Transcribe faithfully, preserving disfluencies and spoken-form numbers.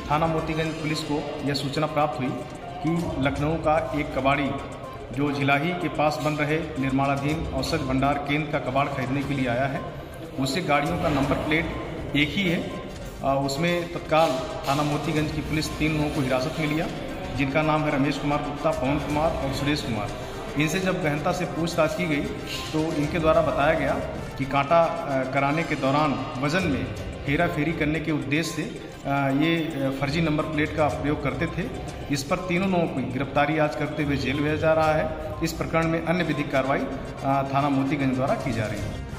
थाना मोतीगंज पुलिस को यह सूचना प्राप्त हुई कि लखनऊ का एक कबाड़ी जो झिलाही के पास बन रहे निर्माणाधीन औषध भंडार केंद्र का कबाड़ खरीदने के लिए आया है, उसे गाड़ियों का नंबर प्लेट एक ही है। उसमें तत्काल थाना मोतीगंज की पुलिस तीन लोगों को हिरासत में लिया, जिनका नाम है रमेश कुमार गुप्ता, पवन कुमार और सुरेश कुमार। इनसे जब गहनता से पूछताछ की गई तो इनके द्वारा बताया गया कि कांटा कराने के दौरान वजन में हेरा फेरी करने के उद्देश्य से ये फर्जी नंबर प्लेट का प्रयोग करते थे। इस पर तीनों लोगों की गिरफ्तारी आज करते हुए जेल भेजा जा रहा है। इस प्रकरण में अन्य विधिक कार्रवाई थाना मोतीगंज द्वारा की जा रही है।